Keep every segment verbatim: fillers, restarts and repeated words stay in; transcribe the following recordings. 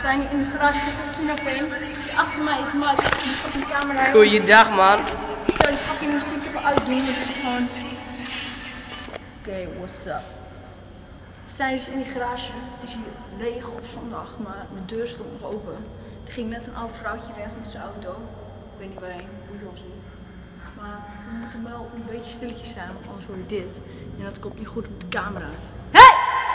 zijn hier in de garage, dit is Sinopeen. Achter mij is Mike, die fucking camera. Goeiedag man. Ik zou die fucking muziek even uitdoen, dat is gewoon... Oké, okay, what's up? We zijn dus in die garage, het is hier regen op zondag, maar de deur stond nog open. Er ging net een oud vrouwtje weg met zijn auto. Ik weet niet waarheen, hoe was niet. Maar we moeten wel een beetje stilletjes zijn, want anders hoor je dit. En dat komt niet goed op de camera. Hey!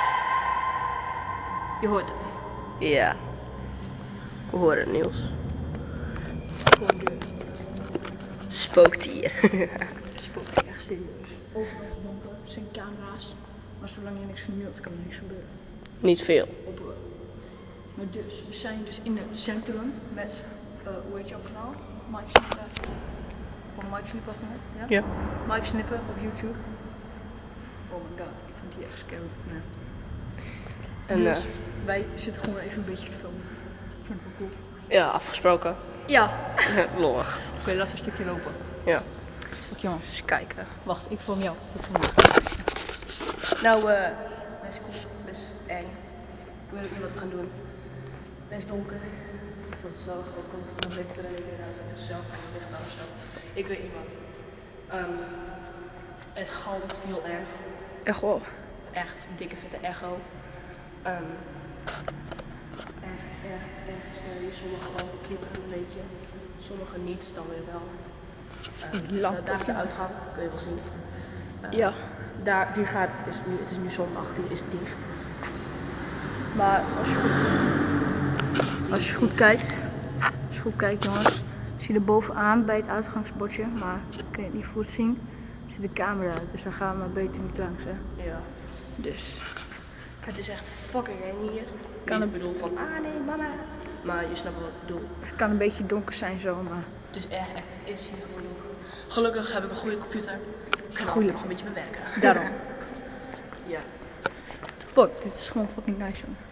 Je hoort het. Ja. We horen het, Niels. Gewoon deur. Spookt hier. Spookt hier echt serieus. Overal donker, er zijn camera's. Maar zolang je niks vernielt, kan er niks gebeuren. Niet veel. Op, maar dus, we zijn dus in het centrum met, uh, hoe heet jouw kanaal? Mike Snippen. Van Mike Snippen, ja? Ja. Mike Snippen op YouTube. Oh my god, ik vind die echt scary. Nee. En dus uh, wij zitten gewoon even een beetje te filmen. Ik vind het wel cool. ja, afgesproken. Ja. Lollig. Oké, okay, laten we een stukje lopen. Ja. Fuck jongens. Eens kijken. Wacht, ik film jou. Ik film jou. Nou, eh, uh, best cool, best eng. Ik weet ook niet wat we gaan doen. Best donker. Ik vond het zelf ook komt van een lekker en weer uit het zelf en licht aan of zo. Ik weet niet wat. Um, het galmt heel erg. Echt wel. Echt een dikke vette echo. Um, echt, echt, echt scary. Sommige gewoon knippen een beetje. Sommige niet, dan weer wel. Um, Lamp, daar is de uitgang, kun je wel zien. Uh, Ja. Daar, die gaat, is nu, het is nu zondag, die is dicht. Maar als je goed, als je goed kijkt, als je goed kijkt jongens, zie je er bovenaan bij het uitgangsbordje, maar kun je het niet goed zien, zit de camera, dus dan gaan we maar beter niet langs hè. Ja. Dus, Het is echt fucking eng hier. Kan Niet het- bedoel van, ah nee mama. Maar je snapt wat ik bedoel. het kan een beetje donker zijn zo, maar Het is echt, echt het is hier gewoon donker. Gelukkig heb ik een goede computer. Ik kan Goeie. nog een beetje bewerken. daarom. Ja. Fuck, dit is gewoon fucking nice hoor.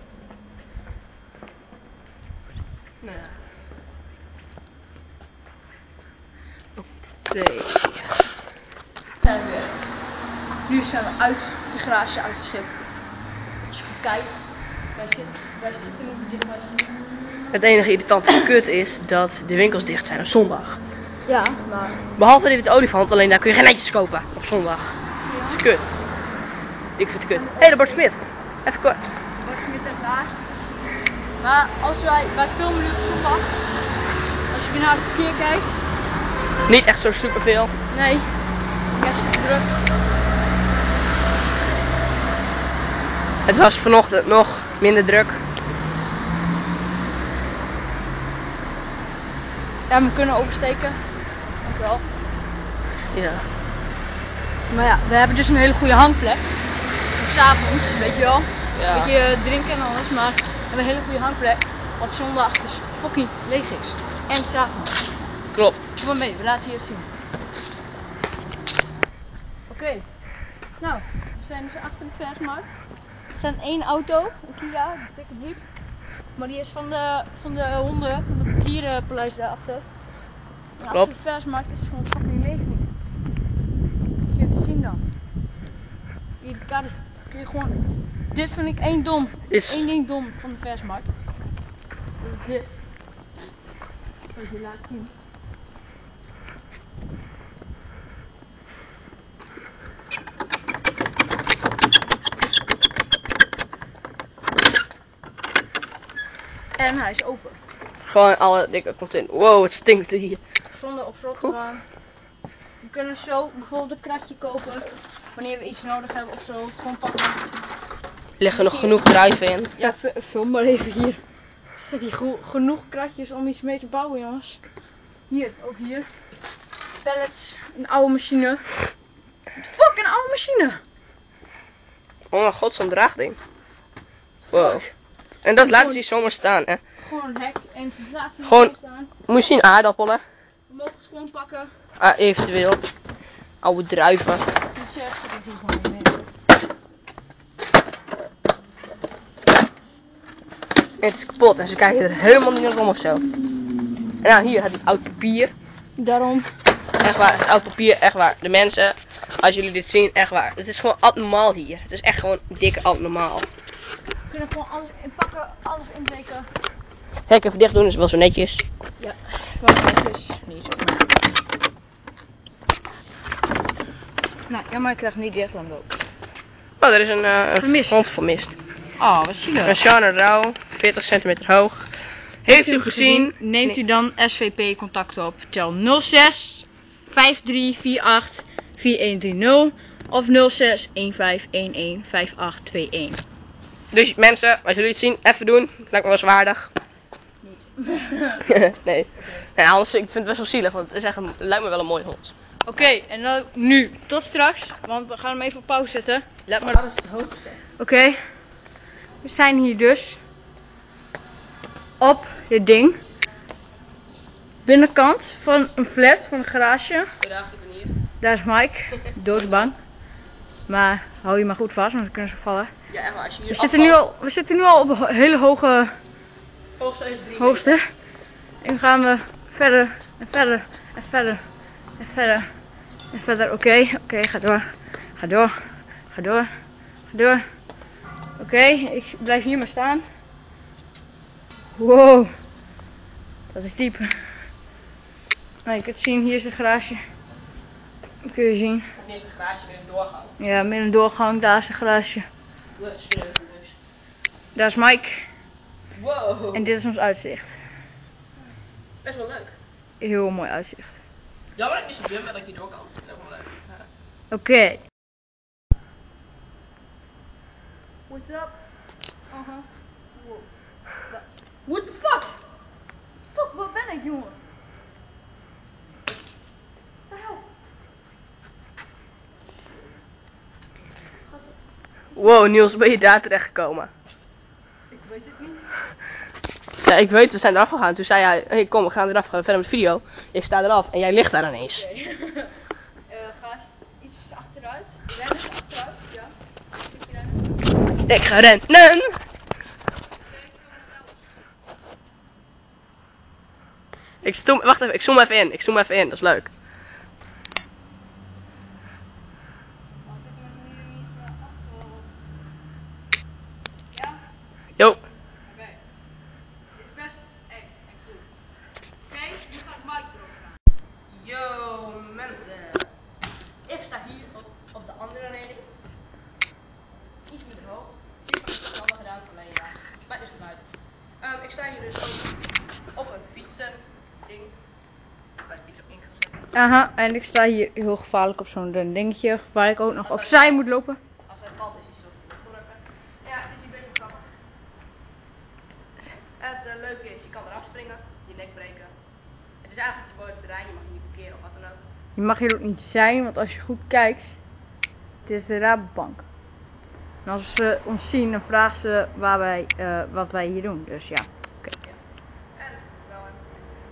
Nou ja. Oké. Zijn we weer. Nu zijn we uit de garage, uit het schip. Als je goed kijkt, wij zitten, wij zitten nu dicht bij het schip. Het enige irritante kut is dat de winkels dicht zijn op zondag. Ja, maar Behalve dit olifant, alleen daar kun je geen netjes kopen op zondag. Dat is kut. Ik vind het kut. Hé, hey, de Bart Smit. Even kort. Bart Smit en Klaas. Maar als wij, wij filmen nu op zondag. Als je weer naar het verkeer kijkt. Niet echt zo superveel. Nee, ik heb het druk. Het was vanochtend nog minder druk. Ja, we kunnen oversteken. Dankjewel. Ja. Maar ja, we hebben dus een hele goede hangplek. Dus 's avonds, weet je wel. Ja. Een beetje drinken en alles, maar we hebben een hele goede hangplek. Want zondag dus fucking leeg is. En 's avonds. Klopt. Kom maar mee, we laten je het zien. Oké, okay. Nou, we zijn dus achter de versmarkt. Er staat één auto, een Kia, een dikke jeep. Maar die is van de, van de honden, van het dierenpaleis daarachter. En achter Klopt. de versmarkt is het gewoon fucking leeg nu. Moet je even zien dan. Hier de kaart kun je gewoon... Dit vind ik één dom. Is. Eén ding dom van de versmarkt. Dat is dit. Dat je laat zien. En hij is open. Gewoon alle dikke content. Wow, het stinkt hier. Zonder op slot te gaan. We kunnen zo bijvoorbeeld een kratje kopen. Wanneer we iets nodig hebben of zo. Gewoon pakken. Er liggen nog genoeg druiven in. Ja, vul maar even hier. Er zit hier genoeg kratjes om iets mee te bouwen, jongens. Hier, ook hier. Pallets, een oude machine. Fuck, een oude machine! Oh mijn god, zo'n draagding. Wow. En dat laat ze hier zomaar staan, hè. Gewoon een hek en ventilatie Gewoon- staan. Moet je zien, aardappelen. We mogen ze gewoon pakken. Ah, eventueel. Oude druiven. Ik zeg, dat is gewoon niet meer. En het is kapot en ze kijken er helemaal niet naar om of zo. En nou, hier heb je oud papier. Daarom. Echt waar, het is oud papier, echt waar. De mensen, als jullie dit zien, echt waar. Het is gewoon abnormaal hier. Het is echt gewoon dik abnormaal. We kunnen gewoon alles inpakken, alles inbreken. Hek even dicht doen, is wel zo netjes. Ja, wel netjes. Niet zo, maar... Nou, ja, maar ik krijg niet dicht, laat me ook. Oh, er is een, uh, een Vermist. hond vermist. Oh, wat zie je? Een Sjane Rauw, veertig centimeter hoog. Heeft u gezien? Neemt u dan S V P contact op. Tel nul zes vijf drie vier acht vier een drie nul of nul zes een vijf een een vijf acht twee een. Dus mensen, als jullie het zien, even doen. Lijkt me wel zwaardig. Niet. Nee. Nee, anders, ik vind het best wel zielig, want het is echt een, het lijkt me wel een mooie hond. Oké, okay, en dan nu. Tot straks, want we gaan hem even op pauze zetten. Let maar. Dat is het hoogste. Oké, okay. We zijn hier dus op dit ding. Binnenkant van een flat, van een garage. Goedendag, ik ben hier. Daar is Mike, doodsbang. Maar hou je maar goed vast, want dan kunnen ze vallen. Ja, echt waar, als je hier We zitten, nu al, we zitten nu al op een hele hoge hoogste is drie hoogte. En nu gaan we verder en verder en verder en verder en verder. Oké, okay, oké, okay, ga door. Ga door. Ga door. Ga door. Oké, okay, ik blijf hier maar staan. Wow. Dat is diep. Nou, je kunt zien, hier is een garage. Dat kun je zien. Niet een garage, weer een doorgang. Ja, meer een doorgang, daar is een garage. Dus. Daar is Mike. Wow. En dit is ons uitzicht. Best wel leuk. Heel mooi uitzicht. Jammer dat ik niet zo dun ben dat ik hier door kan. Dat is wel leuk. Ja. Oké. Okay. What's up? Uh-huh. Wow. What the fuck? Fuck, waar ben ik, jongen? What the hell? Wow, Niels, ben je daar terecht gekomen? Ik weet het niet. Ja, ik weet, we zijn eraf gegaan. Toen zei hij, hey, kom, we gaan eraf, gaan we verder met de video. Ik sta eraf en jij ligt daar ineens. Oké. Okay. uh, ga iets achteruit. Ren eens achteruit, ja. Rennen. Ik ga rennen. Ik zoom, wacht even, ik zoom even in. Ik zoom even in, dat is leuk. Als ik me nu niet meer afval. Ja? Jo. Oké. Okay. Dit is best eng en cool. Oké, okay, nu gaat Mike erop gaan. Yo mensen. Ik sta hier op, op de andere reling. Iets minder hoog. Ik heb het allemaal gedaan, alleen ja. Maar het is geluid. Um, ik sta hier dus op, op een fietsen ding. Bij de fiets op ingezet. Aha, en ik sta hier heel gevaarlijk op zo'n dingetje waar ik ook nog opzij moet lopen. Als hij valt is hij zo drukken. Ja, het is hier best wel grappig. Het uh, leuke is, je kan eraf springen, je nek breken. Het is eigenlijk een verboden terrein, je mag hier niet parkeren of wat dan ook. Je mag hier ook niet zijn, want als je goed kijkt, dit is de Rabobank. En als ze ons zien, dan vragen ze waar wij, uh, wat wij hier doen. Dus ja, oké. Okay. Ja. En dat is wel een...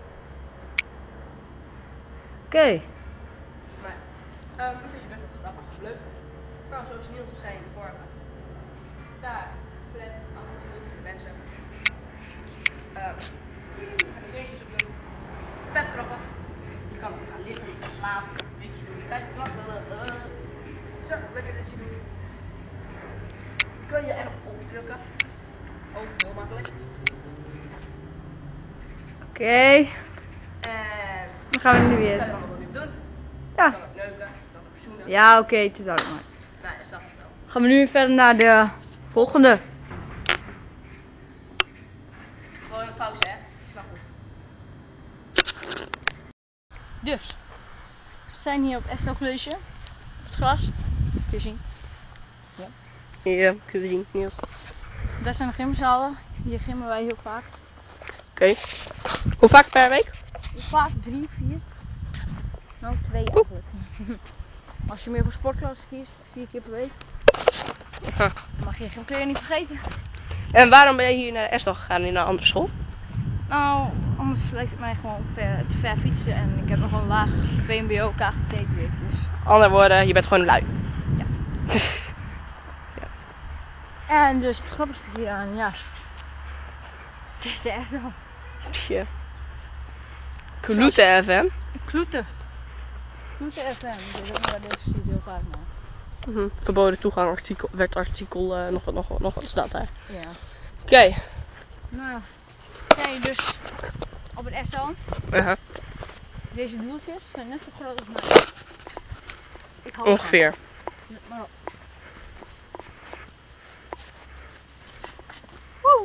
Oké. Okay. Maar, um, het is best wel grappig, leuk. Nou, zoals Niels zei in de vorige. Daar, flat, achter niet, de mensen. Um, en de feestjes op doen. Vet grappig. Je kan ook gaan liggen, je kan slapen, een beetje doen. Kijk, uh, zo, lekker ditje doen. Kun je erop opdrukken. Ook heel makkelijk. Oké. Okay. En dan gaan we nu weer. Dat kan je allemaal nu doen. Ja. Je kan het neuken, je kan het verzoenen. Ja, oké, okay, het is duidelijk maar. Nou, je snapt het wel. Gaan we nu verder naar de volgende. Gewoon een pauze, hè? Ik snap het. Dus, we zijn hier op Esther College. Op het gras. Kun je zien. Ja. Ja, kun je zien, Niels. Daar zijn de gymzalen. Hier gymmen wij heel vaak. Oké. Okay. Hoe vaak per week? Vaak drie, vier. Nou, twee eigenlijk. Als je meer voor sportklas kiest, vier keer per week. Huh. Dan mag je je gymkleren niet vergeten. En waarom ben je hier naar Esther gegaan, in een andere school? Nou, anders leek het mij gewoon ver, te ver fietsen. En ik heb nog een laag V M B O K G T project. Dus. Andere woorden, je bent gewoon lui. Ja. Ja. En dus het grappigste hieraan, ja. Het is de Esther. Ja. Kloete F M. Kloete. Kloete F M. Dus dat is niet heel vaak maar. Mm-hmm. Verboden toegang artikel, werd artikel uh, nog wat nog, nog wat staat daar. Ja. Oké. Okay. Nou, zijn dus op een afstand. Uh-huh. Deze wieltjes zijn net zo groot als mij. Ik hou Ongeveer. ervan. Maar op. Woe!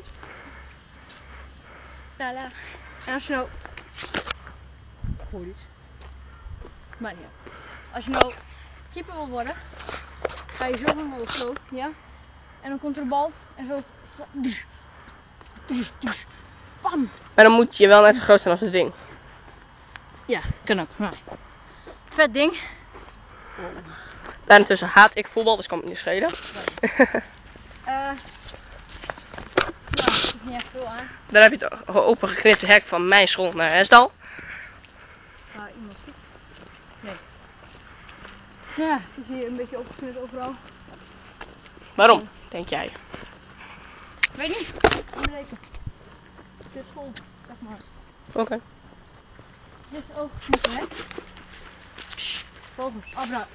Tala. En als je nou... Goed iets. Maar niet. Als je nou keeper wil worden, ga je zo omhoog, zo, ja? En dan komt er een bal en zo. Dus, dus, dus. Bam! Maar dan moet je wel net zo groot zijn als het ding. Ja, kan ook. Nee. Vet ding. Daartussen haat ik voetbal, dus kan me niet schelen. Eh uh, nou, er is niet echt veel aan. Dan heb je het opengeknipte hek van mijn school naar Hesdal. Waar iemand zit. Nee. Ja, het is hier een beetje opgeknipt overal. Waarom, denk jij? Weet niet. Onbeleken. Dit is school, zeg maar. Oké. Okay. Dit is opgeknipt, hè? Vogels, Abra.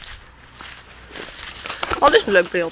Oh, dit is een leuk beeld.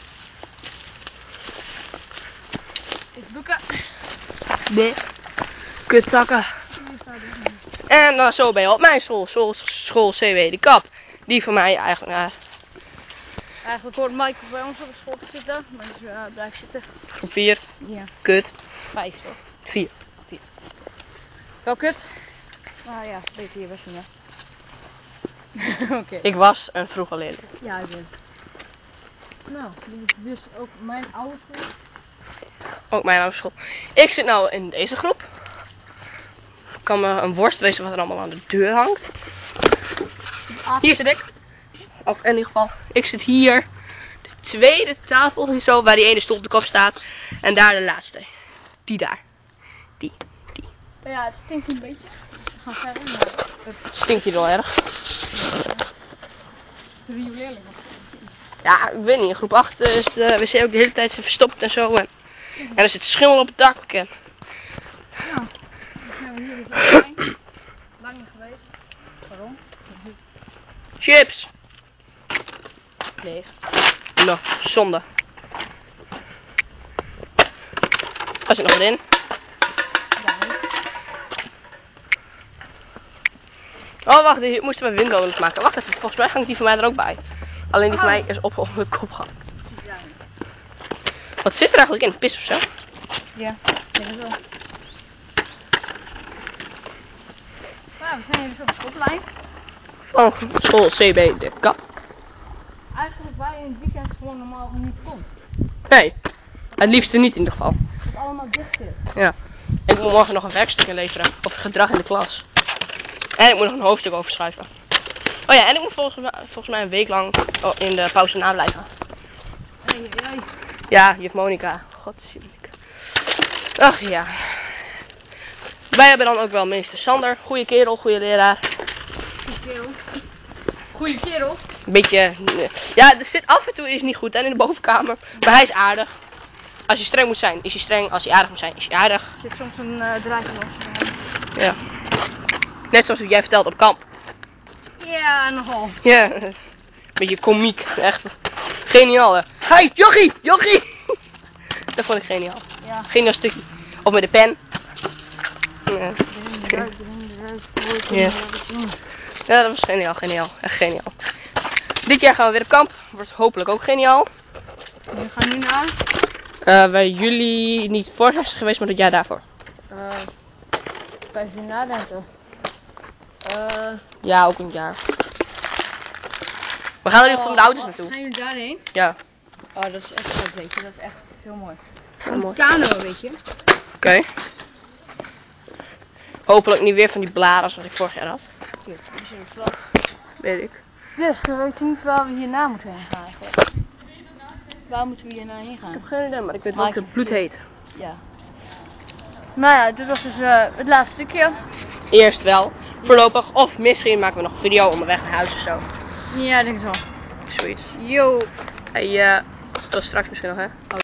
Ik boeken. Nee. Kutzakken. En dan zo ben je op mijn school, school, school C W de Kap. Die voor mij eigenlijk, uh, eigenlijk hoort Mike bij ons op de school te zitten, maar dus uh, blijft zitten. groep vier. Ja. Kut. Vijf toch? vier. Wel kut. Maar ja, beter hier best niet, hè. Oké. Okay. Ik was een vroege leerling. Ja, ik ben. Nou, dit is dus ook mijn oude school. Ook mijn oude school. Ik zit nou in deze groep. Kan me een worst wezen wat er allemaal aan de deur hangt. Hier zit ik. Of in ieder geval, ik zit hier. De tweede tafel hier zo, waar die ene stoel op de kop staat. En daar de laatste. Die daar. Die. Die. Ja, het stinkt een beetje. We gaan verder. Maar het stinkt hier wel erg. De riolering. Ja, ik weet niet. In groep acht is de wc ook de hele tijd verstopt en zo. En, en er zit schimmel op het dak. En... Ja, dan zijn we hier dus ook lang. Lang niet geweest. Waarom? Chips. Leeg. Nou, zonde. Daar zit nog wat in. Oh, wacht. Die moesten we windmolens maken. Wacht even. Volgens mij hangt die van mij er ook bij. Alleen die van mij is op, op de kop gehakt. Wat zit er eigenlijk in? Pis of zo? Ja, ik denk het wel. Nou, we zijn hier dus op de stoplijn. Van school C B de Kap. Eigenlijk waar je in het weekend gewoon normaal niet komt. Nee, het liefste niet in ieder geval. Dat allemaal dicht zit. Ja. En ik moet morgen nog een werkstuk inleveren over gedrag in de klas. En ik moet nog een hoofdstuk overschrijven. Oh ja, en ik moet volgens mij, volgens mij een week lang in de pauze nablijven. Hey, hey. Ja, juf Monica. Godzijdank. Ach ja. Wij hebben dan ook wel meester Sander. Goeie kerel, goede leraar. Goeie kerel. Goeie kerel. Een beetje... Ja, er zit af en toe is niet goed en in de bovenkamer. Maar hij is aardig. Als je streng moet zijn, is hij streng. Als hij aardig moet zijn, is hij aardig. Er zit soms een uh, draadje los. Ja. Net zoals wat jij vertelt op kamp. Ja, nogal. Ja. Beetje komiek. Echt. Geniaal hè. Hey, jochie, jochie. Dat vond ik geniaal. Ja. Geniaal stukje. Of met de pen. Ja. Ja. Ja, dat was geniaal, geniaal. Echt geniaal. Dit jaar gaan we weer op kamp. Wordt hopelijk ook geniaal. We gaan nu naar? Uh, bij jullie niet vorig jaar geweest, maar het jaar daarvoor. Uh, kan je even nadenken. Uh, ja, ook een jaar. We gaan er nu gewoon met de auto's naartoe. Gaan jullie daarheen? Ja. Oh, dat is echt goed, weet je. Dat is echt heel mooi. Heel mooi. Een kano, weet je. Oké. Okay. Hopelijk niet weer van die bladers wat ik vorig jaar had. Kijk, die zijn plat. Weet ik. Dus, dan weet je niet waar we hierna moeten heen gaan eigenlijk. Waar moeten we hierna heen gaan? Ik heb geen idee, maar ik weet wel dat het bloed heet. Ja. Nou ja, dit was dus uh, het laatste stukje. Eerst wel, voorlopig. Of misschien maken we nog een video onderweg naar huis of zo. Ja, ik denk zo. Zoiets. Yo. Hey, uh, tot straks misschien nog hè. Oh.